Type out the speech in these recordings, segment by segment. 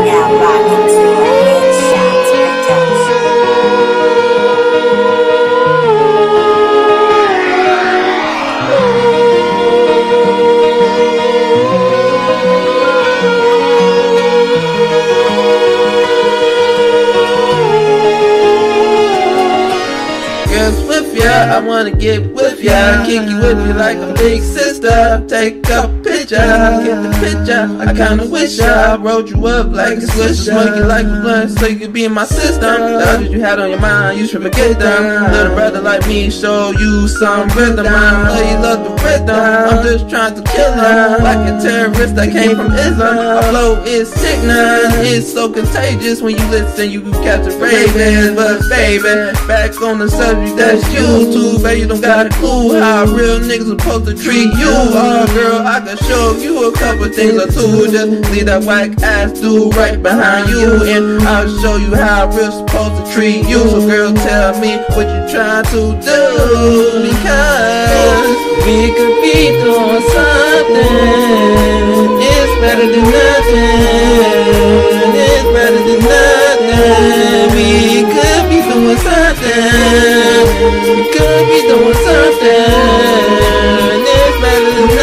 now rocking to a headshot production. Girls with ya, I wanna get with ya, kick you with me like a big sister. Take a picture, get the picture. I kinda wish I rolled you up like a swish, smoke you like a blunt, so you could be in my system. The others you had on your mind, you should forget them. Little brother like me, show you some rhythm. I know you love the rhythm. I'm just trying to kill them like a terrorist that came from Islam. My flow is sickening, it's so contagious. When you listen, you can catch a raven. But baby, back on the subject, that's you too, baby. You don't got a clue how real niggas supposed to treat you. Oh girl, I can show you a couple things or two. Just leave that whack ass dude right behind you, and I'll show you how real supposed to treat you. So girl, tell me what you trying to do, because we could be doing something. It's better than nothing. It's better than nothing. We could be doing something. We could be doing something. It's better than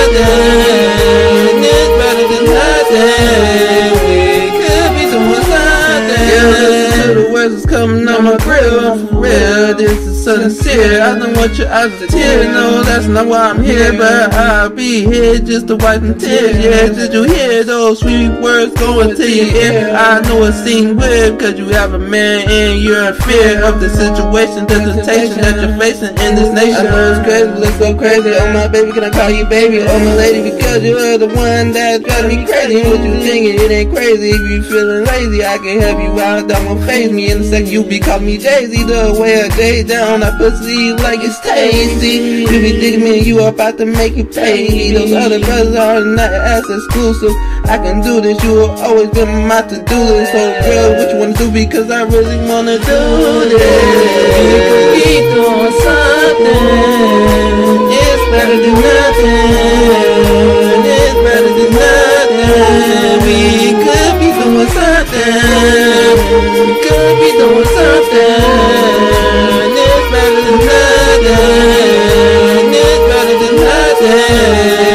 nothing. It's better than nothing. We could be doing something. Yeah, listen to the words that's coming on my grill. For real, this is sincere. I don't want your eyes to tear. No, that's not why I'm here, but I'll be here just to wipe them tears. Yeah, did you hear those sweet words going to your ear? I know it seems weird, cause you have a man and you're in fear of the situation, the temptation that you're facing in this nation. I know it's crazy, let's go crazy. Oh my baby, can I call you baby? Oh my lady, because you're the one that's driving me crazy. What you thinking? It ain't crazy. If you feeling lazy, I can help you out. That won't faze me. In a second, you be calling me Jay-Z. The way I J down, I pussy like it's tasty. You be digging me and you about to make you pay. Those other brothers are not as exclusive. I can do this, you will always be my to-do list. So girl, what you wanna do? Because I really wanna do this. We could be doing something. It's better than nothing. It's better than nothing. We could be doing something. We could be doing something. It's better than nothing. It's better than nothing.